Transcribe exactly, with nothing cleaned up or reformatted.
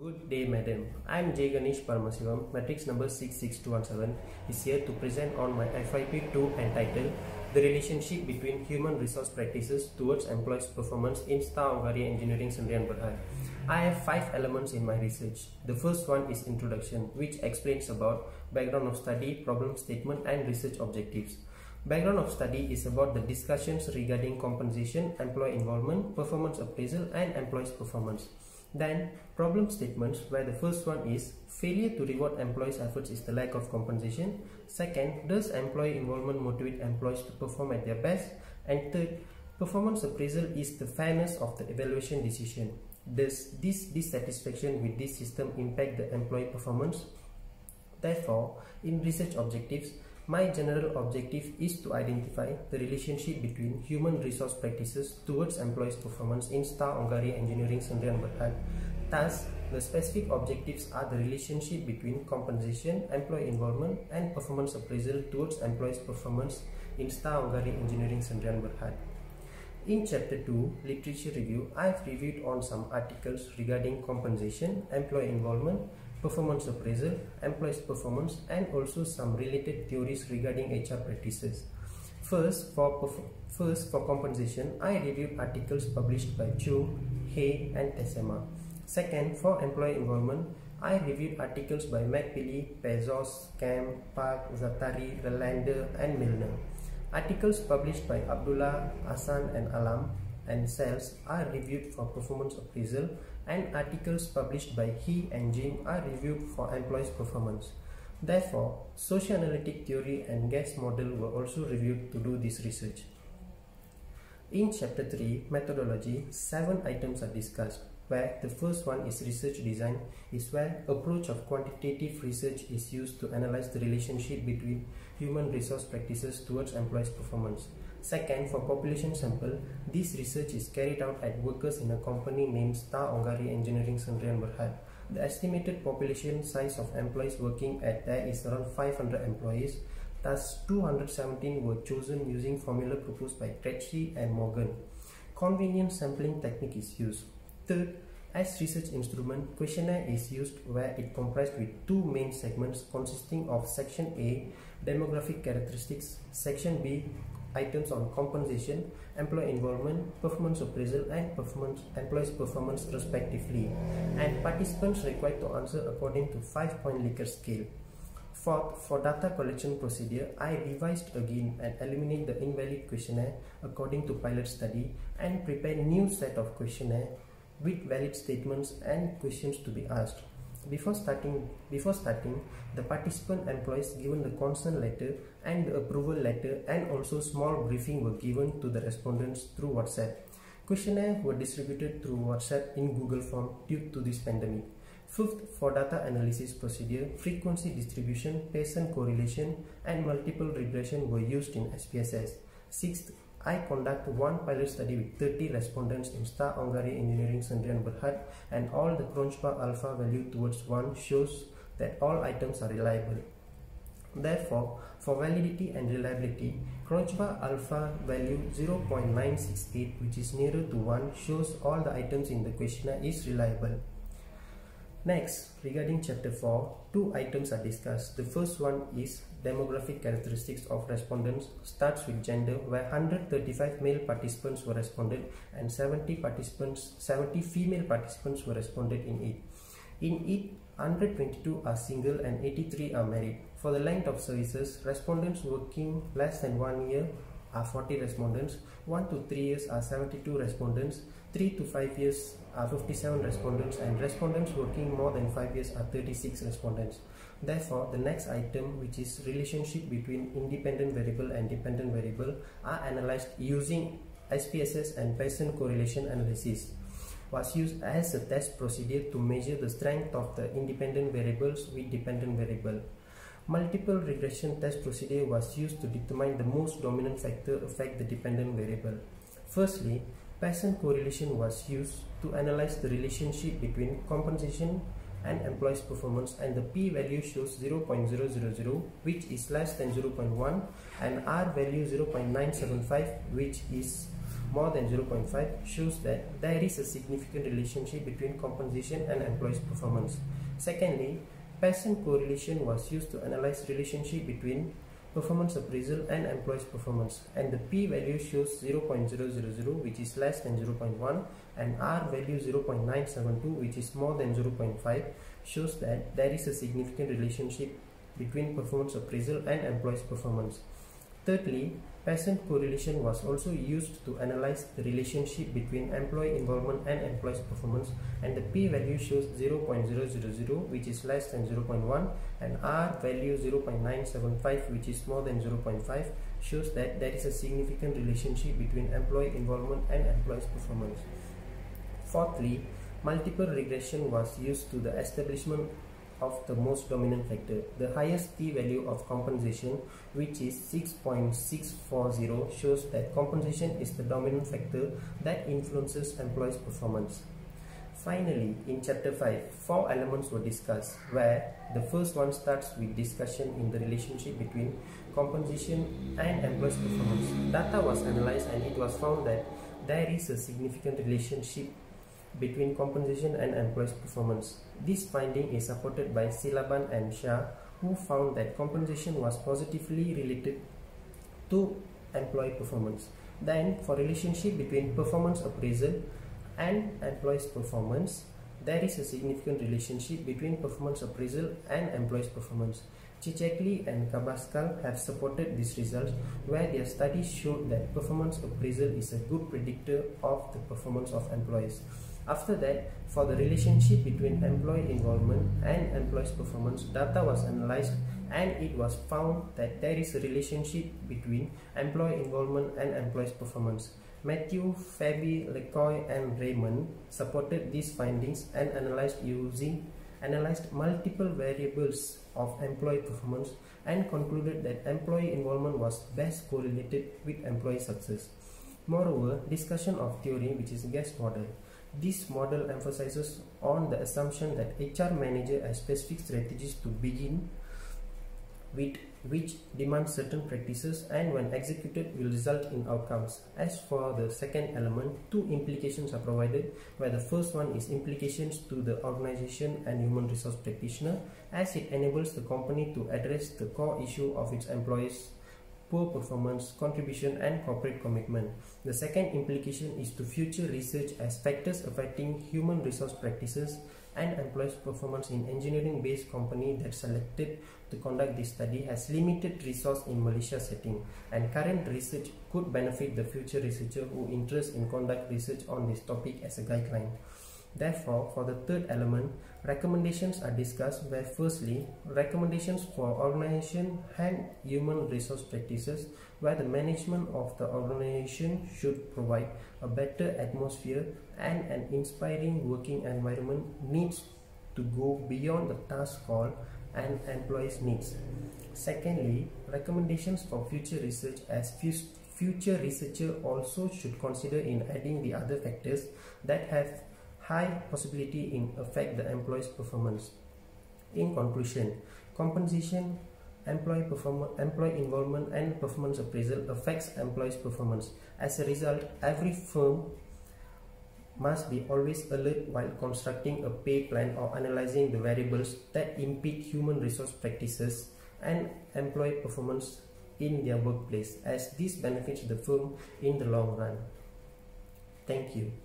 Good day, madam. I am J. Ganesh Paramasivam. Matrix number six six two one seven is here to present on my F Y P two entitled The Relationship Between Human Resource Practices Towards Employees' Performance in Star Ongaria Engineering Sdn Bhd. I have five elements in my research. The first one is introduction, which explains about background of study, problem statement and research objectives. Background of study is about the discussions regarding compensation, employee involvement, performance appraisal and employees' performance. Then problem statements, where the first one is failure to reward employees' efforts is the lack of compensation. Second, does employee involvement motivate employees to perform at their best? And third, performance appraisal is the fairness of the evaluation decision. Does this dissatisfaction with this system impact the employee performance? Therefore, in research objectives, my general objective is to identify the relationship between human resource practices towards employees' performance in Star Ongaria Engineering Sdn Bhd. Thus, the specific objectives are the relationship between compensation, employee involvement, and performance appraisal towards employees' performance in Star Ongaria Engineering Sdn Bhd. In Chapter two, Literature Review, I have reviewed on some articles regarding compensation, employee involvement, performance appraisal, employees' performance, and also some related theories regarding H R practices. First, for first for compensation, I reviewed articles published by Chung, Hay, and Tessema. Second, for employee involvement, I reviewed articles by McPilly, Bezos, Cam, Park, Zatari, Relander, and Milner. Articles published by Abdullah, Hassan, and Alam and Sales are reviewed for performance appraisal, and articles published by He and Jim are reviewed for employees' performance. Therefore, socioanalytic theory and gas model were also reviewed to do this research. In Chapter three, Methodology, seven items are discussed, where the first one is research design, is where approach of quantitative research is used to analyze the relationship between human resource practices towards employees' performance. Second, for population sample, this research is carried out at workers in a company named Star Ongaria Engineering Sdn Bhd. The estimated population size of employees working at there is around five hundred employees. Thus, two hundred seventeen were chosen using formula proposed by Tretchie and Morgan. Convenient sampling technique is used. Third, as research instrument, questionnaire is used, where it comprised with two main segments consisting of Section A, demographic characteristics, Section B, items on compensation, employee involvement, performance appraisal, and performance employees' performance respectively, and participants required to answer according to five-point Likert scale. Fourth, for data collection procedure, I revised again and eliminate the invalid questionnaire according to pilot study and prepare new set of questionnaire with valid statements and questions to be asked. Before starting, before starting, the participant employees given the consent letter and the approval letter, and also small briefing were given to the respondents through WhatsApp. Questionnaires were distributed through WhatsApp in Google Form due to this pandemic. Fifth, for data analysis procedure, frequency distribution, Pearson correlation, and multiple regression were used in S P S S. Sixth, I conduct one pilot study with thirty respondents in Star Ongaria Engineering Sdn Bhd, and all the Cronchbar alpha value towards one shows that all items are reliable. Therefore, for validity and reliability, Cronchbar alpha value zero point nine six eight, which is nearer to one, shows all the items in the questionnaire is reliable. Next, regarding Chapter four, two items are discussed. The first one is demographic characteristics of respondents, starts with gender, where one hundred thirty-five male participants were responded and seventy participants, seventy female participants were responded in it. In it, one hundred twenty-two are single and eighty-three are married. For the length of services, respondents working less than one year are forty respondents, one to three years are seventy-two respondents, three to five years are fifty-seven respondents, and respondents working more than five years are thirty-six respondents. Therefore, the next item, which is relationship between independent variable and dependent variable, are analyzed using S P S S and Pearson correlation analysis, was used as a test procedure to measure the strength of the independent variables with dependent variable. Multiple regression test procedure was used to determine the most dominant factor affect the dependent variable. Firstly, Pearson correlation was used to analyze the relationship between compensation and employees' performance, and the p-value shows zero point zero zero zero, which is less than zero point one, and r value zero point nine seven five, which is more than zero point five shows that there is a significant relationship between compensation and employees' performance. Secondly, Pearson correlation was used to analyze relationship between performance appraisal and employees' performance, and the p-value shows zero point zero zero zero, which is less than zero point one, and r value zero point nine seven two, which is more than zero point five, shows that there is a significant relationship between performance appraisal and employees' performance. Thirdly, Pearson correlation was also used to analyze the relationship between employee involvement and employees' performance, and the p-value shows zero point zero zero zero, which is less than zero point one, and r value zero point nine seven five, which is more than zero point five, shows that there is a significant relationship between employee involvement and employees' performance. Fourthly, multiple regression was used to the establishment of the most dominant factor. The highest p-value of compensation, which is six point six four zero, shows that compensation is the dominant factor that influences employees' performance. Finally, in chapter five, four elements were discussed, where the first one starts with discussion in the relationship between compensation and employees' performance. Data was analyzed and it was found that there is a significant relationship between compensation and employees' performance. This finding is supported by Silaban and Shah, who found that compensation was positively related to employee performance. Then, for relationship between performance appraisal and employees' performance, there is a significant relationship between performance appraisal and employees' performance. Cicekli and Kabaskal have supported this result, where their studies showed that performance appraisal is a good predictor of the performance of employees. After that, for the relationship between employee involvement and employees' performance, data was analyzed and it was found that there is a relationship between employee involvement and employees' performance. Matthew, Fabi, Lecoy, and Raymond supported these findings and analyzed using analyzed multiple variables of employee performance and concluded that employee involvement was best correlated with employee success. Moreover, discussion of theory, which is guest model. This model emphasizes on the assumption that H R manager has specific strategies to begin with, which demand certain practices and when executed will result in outcomes. As for the second element, two implications are provided, where the first one is implications to the organization and human resource practitioner, as it enables the company to address the core issue of its employees' poor performance, contribution, and corporate commitment. The second implication is to future research, as factors affecting human resource practices and employees' performance in engineering-based company that selected to conduct this study has limited resource in Malaysia setting, and current research could benefit the future researcher who interest in conduct research on this topic as a guideline. Therefore, for the third element, recommendations are discussed, where firstly, recommendations for organization and human resource practices, where the management of the organization should provide a better atmosphere and an inspiring working environment needs to go beyond the task call and employees' needs. Secondly, recommendations for future research, as future researcher also should consider in adding the other factors that have high possibility in affect the employee's performance. In conclusion, compensation, employee performance, employee involvement, and performance appraisal affects employees' performance. As a result, every firm must be always alert while constructing a pay plan or analyzing the variables that impede human resource practices and employee performance in their workplace, as this benefits the firm in the long run. Thank you.